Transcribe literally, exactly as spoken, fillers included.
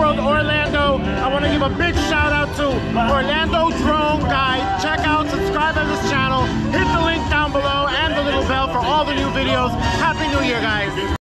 SeaWorld Orlando. I want to give a big shout out to Orlando Drone Guide. Check out, subscribe to this channel, hit the link down below and the little bell for all the new videos. Happy New Year, guys.